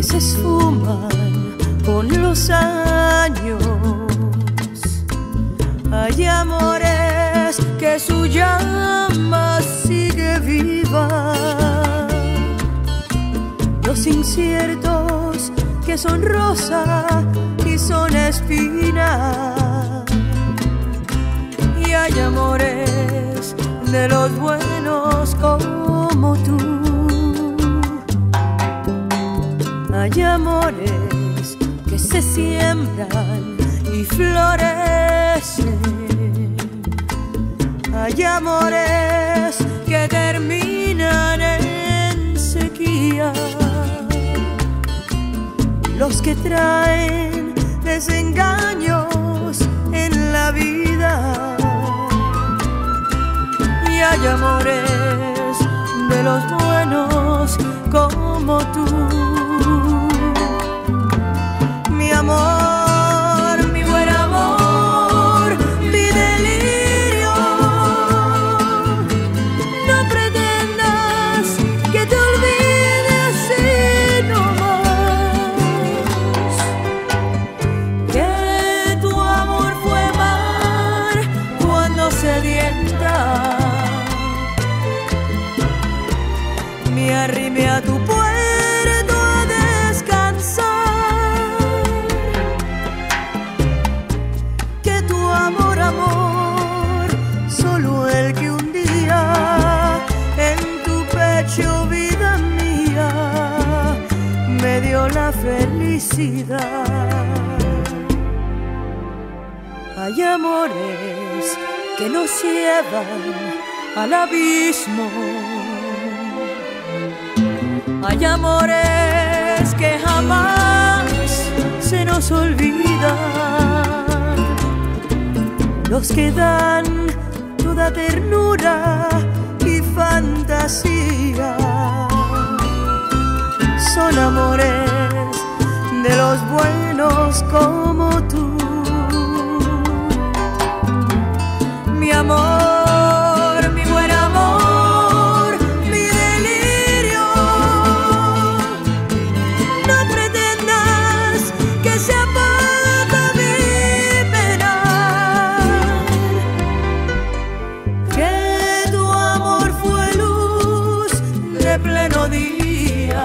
que se esfuman con los años. Hay amores que su llama sigue viva, los inciertos que son rosa y son espina. Y hay amores de los buenos como tú. Hay amores que se siembran y florecen. Hay amores que terminan en sequía, los que traen desengaños en la vida. Y hay amores de los buenos como tú. Mi amor, mi buen amor, mi delirio. No pretendas que te olvide así nomás, que tu amor fue mar cuando sedienta. Me arrimé a tu puerto a descansar, que tu amor, amor, solo el que un día en tu pecho, vida mía, me dio la felicidad. Hay amores que nos llevan al abismo. Hay amores que jamás se nos olvidan, los que dan toda ternura y fantasía. Son amores de los buenos como tú. Mi amor, mi buen amor, mi delirio. No pretendas que sea poca mi pena, que tu amor fue luz de pleno día,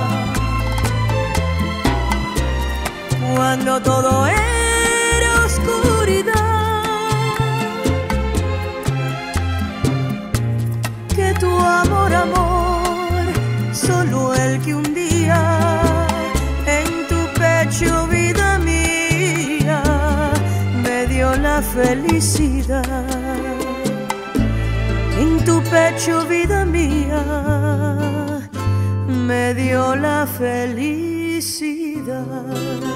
cuando todo era oscuridad. Que tu amor, amor, solo el que un día en tu pecho, vida mía, me dio la felicidad. En tu pecho, vida mía, me dio la felicidad.